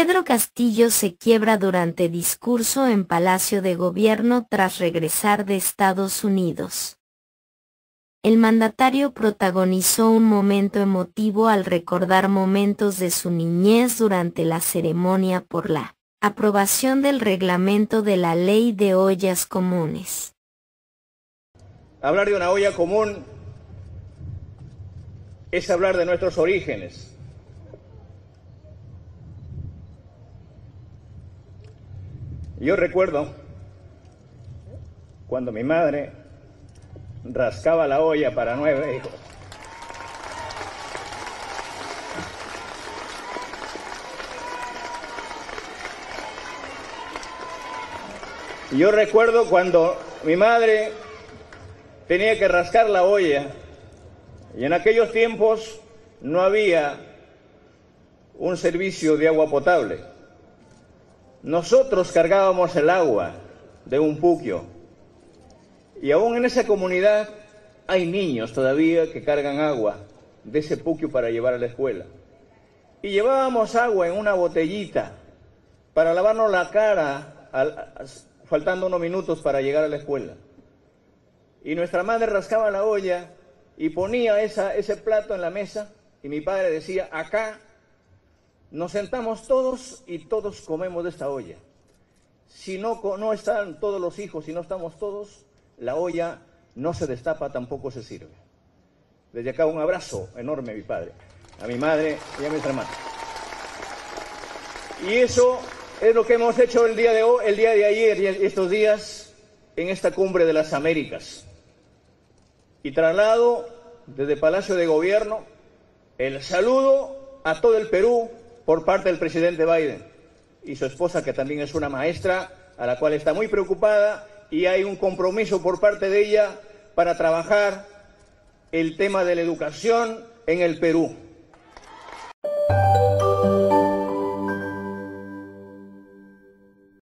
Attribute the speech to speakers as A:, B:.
A: Pedro Castillo se quiebra durante discurso en Palacio de Gobierno tras regresar de Estados Unidos. El mandatario protagonizó un momento emotivo al recordar momentos de su niñez durante la ceremonia por la aprobación del reglamento de la Ley de Ollas Comunes.
B: Hablar de una olla común es hablar de nuestros orígenes. Yo recuerdo cuando mi madre rascaba la olla para 9 hijos. Yo recuerdo cuando mi madre tenía que rascar la olla y en aquellos tiempos no había un servicio de agua potable. Nosotros cargábamos el agua de un puquio y aún en esa comunidad hay niños todavía que cargan agua de ese puquio para llevar a la escuela. Y llevábamos agua en una botellita para lavarnos la cara faltando unos minutos para llegar a la escuela. Y nuestra madre rascaba la olla y ponía ese plato en la mesa y mi padre decía, acá nos sentamos todos y todos comemos de esta olla. Si no están todos los hijos, si no estamos todos, la olla no se destapa, tampoco se sirve. Desde acá un abrazo enorme a mi padre, a mi madre y a mis hermanos. Y eso es lo que hemos hecho el día de hoy, el día de ayer y estos días en esta cumbre de las Américas. Y traslado desde Palacio de Gobierno el saludo a todo el Perú por parte del presidente Biden y su esposa, que también es una maestra, a la cual está muy preocupada, y hay un compromiso por parte de ella para trabajar el tema de la educación en el Perú.